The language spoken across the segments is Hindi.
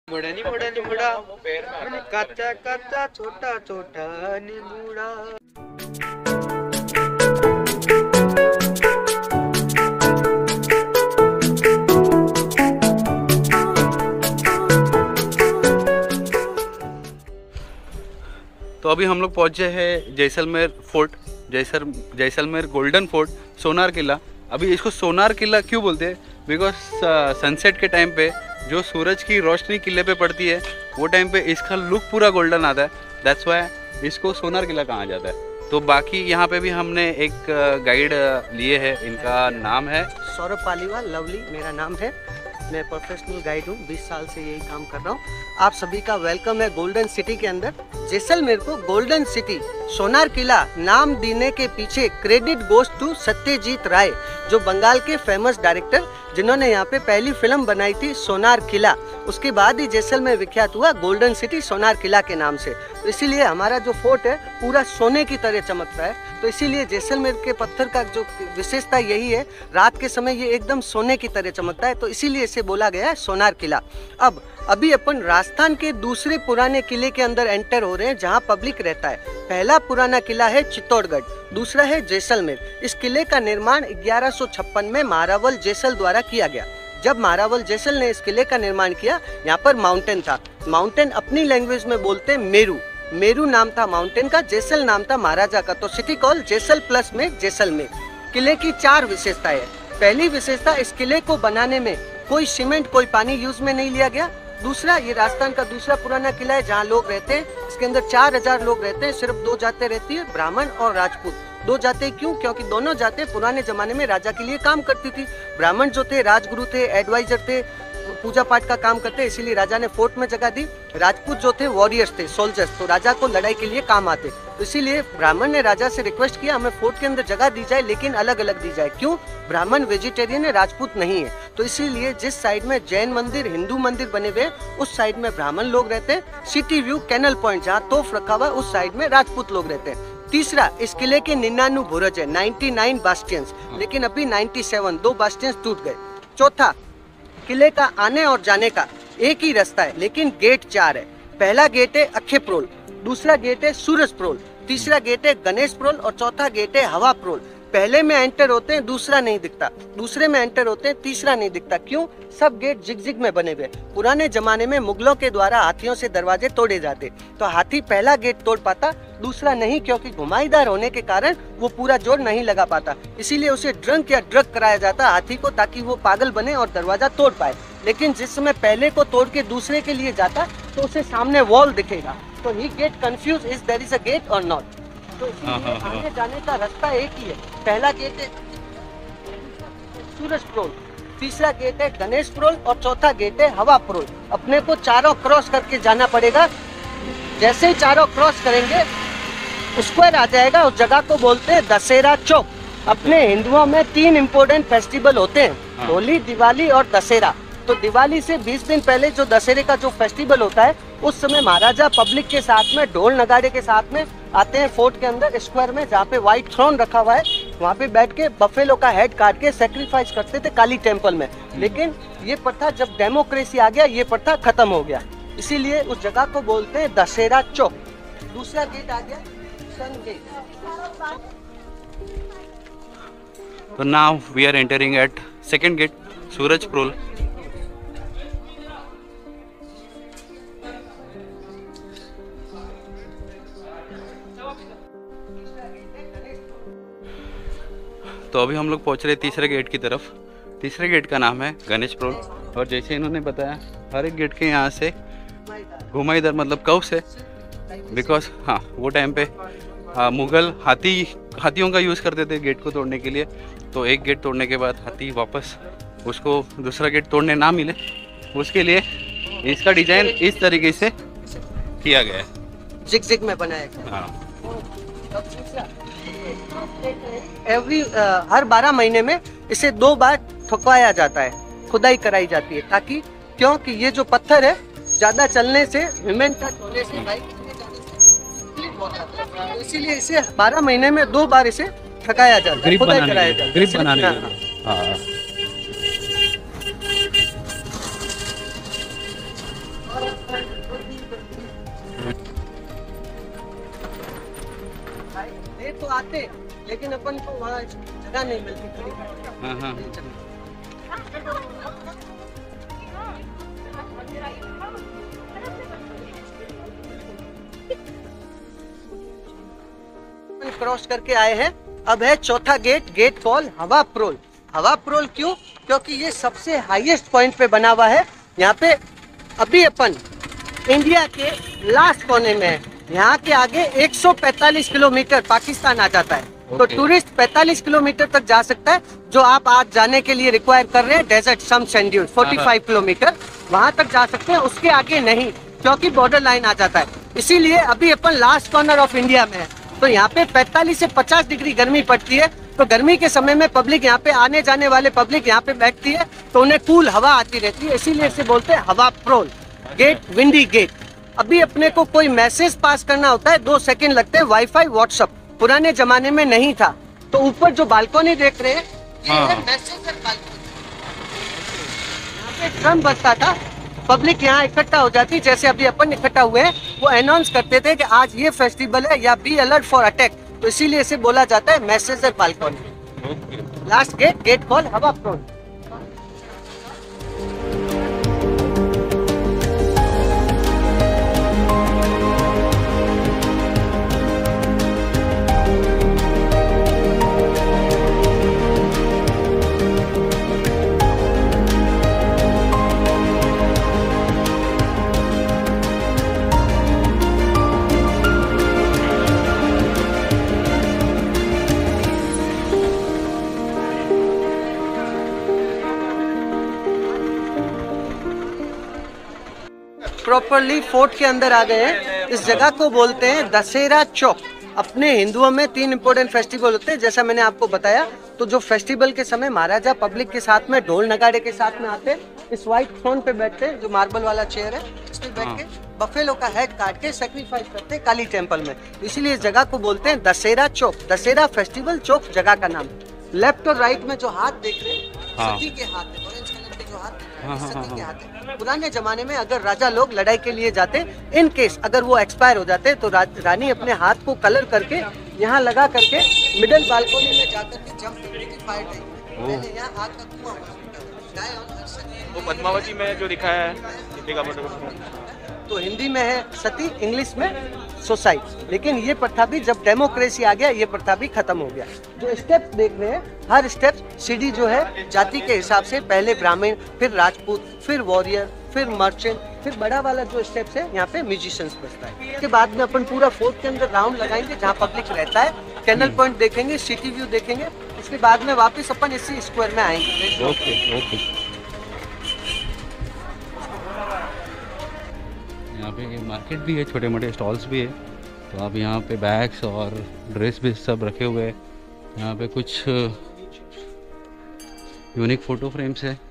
मुड़ा नी मुड़ा नी मुड़ा, कच्चा कच्चा छोटा छोटा नींबूड़ा। तो अभी हम लोग पहुँचे हैं Jaisalmer fort, Jaisalmer golden fort, Sonar किला। अभी इसको सोनार किला क्यों बोलते हैं? बिकॉज सनसेट के टाइम पे जो सूरज की रोशनी किले पे पड़ती है वो टाइम पे इसका लुक पूरा गोल्डन आता है। दैट्स वाई इसको सोनार किला कहा जाता है। तो बाकी यहाँ पे भी हमने एक गाइड लिए है, इनका नाम है सौरभ पालीवाल। लवली मेरा नाम है, मैं प्रोफेशनल गाइड हूँ, 20 साल से यही काम कर रहा हूँ। आप सभी का वेलकम है गोल्डन सिटी के अंदर। जैसलमेर को गोल्डन सिटी, सोनार किला नाम देने के पीछे credit goes to Satyajit Ray, जो बंगाल के फेमस डायरेक्टर, जिन्होंने यहाँ पे पहली फिल्म बनाई थी सोनार किला। उसके बाद ही जैसलमेर विख्यात हुआ गोल्डन सिटी सोनार किला के नाम से। तो इसीलिए हमारा जो फोर्ट है पूरा सोने की तरह चमकता है। तो इसीलिए जैसलमेर के पत्थर का जो विशेषता यही है, रात के समय ये एकदम सोने की तरह चमकता है, तो इसीलिए इसे बोला गया है सोनार किला। अभी अपन राजस्थान के दूसरे पुराने किले के अंदर एंटर हो रहे हैं, जहाँ पब्लिक रहता है। पहला पुराना किला है चित्तौड़गढ़, दूसरा है जैसलमेर। इस किले का निर्माण 1156 में महारावल जैसल द्वारा किया गया। जब महारावल जैसल ने इस किले का निर्माण किया, यहाँ पर माउंटेन था। माउंटेन अपनी लैंग्वेज में बोलते मेरू, मेरू नाम था माउंटेन का, जैसल नाम था महाराजा का। तो सिटी कॉल जैसल प्लस में जैसलमेर। किले की 4 विशेषताएं हैं। पहली विशेषता, इस किले को बनाने में कोई सीमेंट, कोई पानी यूज में नहीं लिया गया। दूसरा, ये राजस्थान का दूसरा पुराना किला है जहाँ लोग रहते हैं। इसके अंदर 4000 लोग रहते हैं। सिर्फ 2 जातें रहती है, ब्राह्मण और राजपूत। 2 जातें क्यों? क्योंकि दोनों जातें पुराने जमाने में राजा के लिए काम करती थी। ब्राह्मण जो थे राजगुरु थे, एडवाइजर थे, पूजा पाठ का काम करते, इसीलिए राजा ने फोर्ट में जगह दी। राजपूत जो थे वॉरियर्स थे, सोल्जर्स, तो राजा को लड़ाई के लिए काम आते। तो इसीलिए ब्राह्मण ने राजा से रिक्वेस्ट किया, हमें फोर्ट के अंदर जगह दी जाए, लेकिन अलग अलग दी जाए। क्यों? ब्राह्मण वेजिटेरियन है, राजपूत नहीं है। तो इसीलिए जिस साइड में जैन मंदिर, हिंदू मंदिर बने हुए, उस साइड में ब्राह्मण लोग रहते हैं। सिटी व्यू, कैनल पॉइंट जहाँ तोफ रखा हुआ, उस साइड में राजपूत लोग रहते हैं। तीसरा, इस किले के 99 बुर्ज है, 99 बास्टियंस, लेकिन अभी 97, 2 बास्टियंस टूट गए। चौथा, किले का आने और जाने का एक ही रास्ता है, लेकिन गेट 4 है। पहला गेट है अखेप्रोल, दूसरा गेट है सूरज प्रोल, तीसरा गेट है गणेश प्रोल और चौथा गेट है हवा प्रोल। पहले में एंटर होते हैं, दूसरा नहीं दिखता, दूसरे में एंटर होते हैं, तीसरा नहीं दिखता। क्यों? सब गेट जिग में बने हुए। पुराने जमाने में मुगलों के द्वारा हाथियों से दरवाजे तोड़े जाते, तो हाथी पहला गेट तोड़ पाता, दूसरा नहीं, क्योंकि घुमाईदार होने के कारण वो पूरा जोर नहीं लगा पाता। इसीलिए उसे ड्रंक या ड्रग कराया जाता हाथी को, ताकि वो पागल बने और दरवाजा तोड़ पाए। लेकिन जिस समय पहले को तोड़ के दूसरे के लिए जाता, तो उसे सामने वॉल दिखेगा, तो he get confuse is there is a gate और नॉट। तो इसीलिए आने जाने का रास्ता एक ही है। पहला गेट है सूरज प्रोल, तीसरा गेट है गणेश प्रोल और चौथा गेट है हवा प्रोल। अपने को चारों क्रॉस करके जाना पड़ेगा। जैसे ही चारों क्रॉस करेंगे, स्क्वायर आ जाएगा, उस जगह को बोलते हैं दशहरा चौक। अपने हिंदुओं में 3 इम्पोर्टेंट फेस्टिवल होते हैं, होली, दिवाली और दशहरा। तो दिवाली से 20 दिन पहले जो दशहरे का जो फेस्टिवल होता है, उस समय महाराजा पब्लिक के साथ में ढोल नगाड़े के साथ में आते हैं फोर्ट के अंदर स्क्वायर में, जहाँ पे व्हाइट थ्रोन रखा हुआ है, वहाँ पे बैठ के बफेलो का हेड काट के सेक्रीफाइस करते थे काली टेम्पल में। लेकिन ये प्रथा जब डेमोक्रेसी आ गया, ये प्रथा खत्म हो गया, इसीलिए उस जगह को बोलते हैं दशहरा चौक। दूसरा गेट आ गया सन गेट। तो now we are entering at second gate, Suraj Pol. तो अभी हम लोग पहुंच रहे हैं तीसरे गेट की तरफ। तीसरे गेट का नाम है गणेश प्रोल, और जैसे इन्होंने बताया, हर एक गेट के यहाँ से घुमाईदार मतलब कव से, बिकॉज हाँ वो टाइम पे मुगल हाथियों का यूज़ करते थे गेट को तोड़ने के लिए। तो एक गेट तोड़ने के बाद हाथी वापस उसको दूसरा गेट तोड़ने ना मिले, उसके लिए इसका डिजाइन इस तरीके से किया गया है, जिग में बनाया गया। हाँ। हर 12 महीने में इसे 2 बार ठुकवाया जाता है, खुदाई कराई जाती है, ताकि क्योंकि ये जो पत्थर है ज्यादा चलने से, ह्यूमन टच होने से इसीलिए इसे 12 महीने में 2 बार इसे ठकाया जाता है, ग्रिप खुदाई कराया बनाने, जाता है। ग्रिप बनाने के लिए। हाँ। ये तो आते लेकिन अपन को वहाँ जगह नहीं मिलती खड़ी करने। हाँ हाँ क्रॉस करके आए हैं। अब है चौथा गेट, गेट कॉल हवा प्रोल। हवा प्रोल क्यों? क्योंकि ये सबसे हाईएस्ट पॉइंट पे बना हुआ है। यहाँ पे अभी अपन इंडिया के लास्ट कोने में है। यहाँ के आगे 145 किलोमीटर पाकिस्तान आ जाता है। तो टूरिस्ट 45 किलोमीटर तक जा सकता है, जो आप आज जाने के लिए रिक्वायर कर रहे हैं डेजर्ट सम सैंड 45 किलोमीटर वहां तक जा सकते हैं, उसके आगे नहीं, क्योंकि बॉर्डर लाइन आ जाता है। इसीलिए अभी अपन लास्ट कॉर्नर ऑफ इंडिया में है। तो यहाँ पे 45 से 50 डिग्री गर्मी पड़ती है। तो गर्मी के समय में पब्लिक यहाँ पे आने जाने वाले पब्लिक यहाँ पे बैठती है, तो उन्हें कूल हवा आती रहती है, इसीलिए इसे बोलते हैं हवा प्रोल गेट, विंडी गेट। अभी अपने को कोई मैसेज पास करना होता है 2 सेकंड लगते हैं। वाईफाई व्हाट्सएप पुराने जमाने में नहीं था। तो ऊपर जो बालकोनी देख रहे हैं ये है मैसेंजर बालकोनी। यहाँ पे ड्रम बजता था, पब्लिक यहाँ इकट्ठा हो जाती, जैसे अभी अपन इकट्ठा हुए हैं, वो अनाउंस करते थे कि आज ये फेस्टिवल है या बी अलर्ट फॉर अटैक। तो इसीलिए इसे बोला जाता है messenger balcony. Last gate, gate call Hawa Pol. Properly fort के अंदर आ गए हैं। इस जगह को बोलते हैं दशहरा चौक। अपने हिंदुओं में 3 इंपॉर्टेंट फेस्टिवल होते हैं, जैसा मैंने आपको बताया। तो जो फेस्टिवल के समय महाराजा पब्लिक के साथ में ढोल नगाड़े के साथ में आते हैं, इस व्हाइट थ्रोन पे बैठते हैं, जो मार्बल वाला चेयर है, इस पे बैठ के बफेलो का हेड काट के सेक्रीफाइस करते हैं काली टेम्पल में। इसीलिए इस जगह को बोलते हैं दशहरा चौक। दशहरा फेस्टिवल चौक जगह का नाम। लेफ्ट और राइट में जो हाथ देख रहे हैं सती के हाथ है, ऑरेंज कलर के जो हाथ सती के हाथ है। पुराने जमाने में अगर राजा लोग लड़ाई के लिए जाते, इन केस अगर वो एक्सपायर हो जाते, तो रानी अपने हाथ को कलर करके यहाँ लगा करके मिडिल बालकोनी में जाकर के जंप करने की फायर टाइम में पहले यहाँ आग का कुआं हुआ। वो पद्मावती में जो दिखाया है हिंदी का तो हिंदी में है सती, इंग्लिश में सोसाइटी। लेकिन ये प्रथा भी जब डेमोक्रेसी आ गया, ये प्रथा भी खत्म हो गया। जो स्टेप्स देख रहे हैं, हर स्टेप सीढ़ी जो है जाति के हिसाब से, पहले ब्राह्मण, फिर राजपूत, फिर वॉरियर, फिर मर्चेंट, फिर बड़ा वाला जो स्टेप्स है यहाँ पे म्यूजिशियंस बजता है। इसके बाद में अपन पूरा फोर्ट के अंदर राउंड लगाएंगे जहाँ पब्लिक रहता है, कैनल पॉइंट देखेंगे, सिटी व्यू देखेंगे। इसके बाद में वापस अपन इसी स्क्वायर में आएंगे। Okay okay. यहाँ पे मार्केट भी है, छोटे मोटे स्टॉल्स भी है। तो आप यहाँ पे बैग्स और ड्रेस भी सब रखे हुए हैं। यहाँ पे कुछ यूनिक फोटो फ्रेम्स है।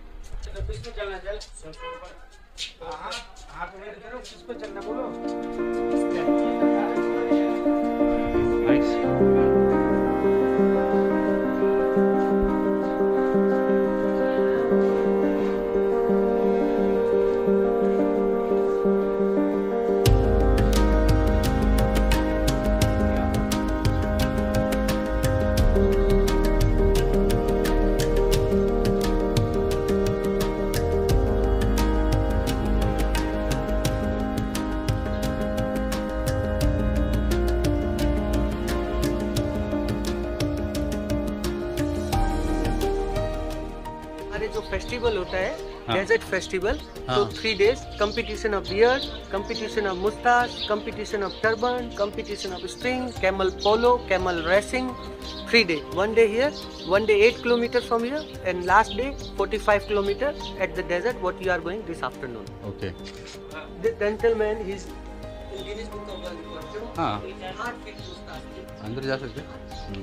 जो फेस्टिवल होता है डेजर्ट फेस्टिवल, तो 3 days competition of beard, competition of moustache, competition of turban, competition of string, camel polo, camel racing. 3 days, 1 day here, 1 day 8 kilometers from here, and last day 45 kilometers at the desert what you are going this afternoon. Okay. This gentleman is in Guinness Book of World Records. हाँ, 8 feet मुस्ताश। अंदर जा सकते हैं।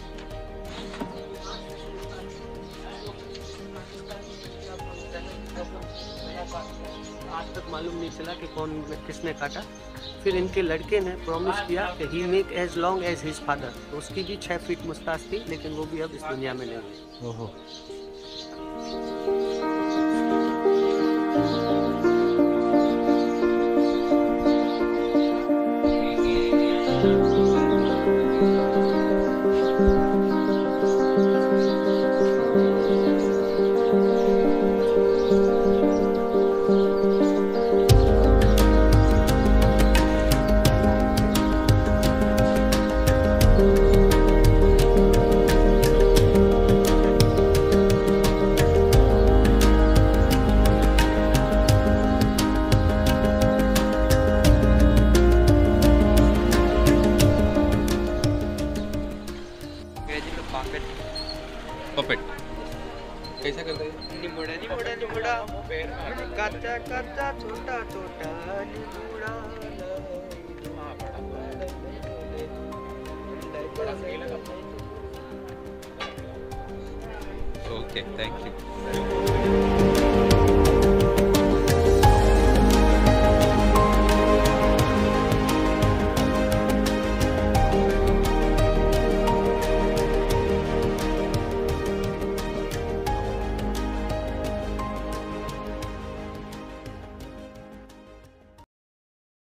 आज तक मालूम नहीं चला कि कौन किसने काटा। फिर इनके लड़के ने प्रॉमिस किया कि he make as long as his father. तो उसकी भी 6 फीट मुस्ताश थी, लेकिन वो भी अब इस दुनिया में नहीं है। ओहो। तो डाल उड़ा ओके, थैंक यू।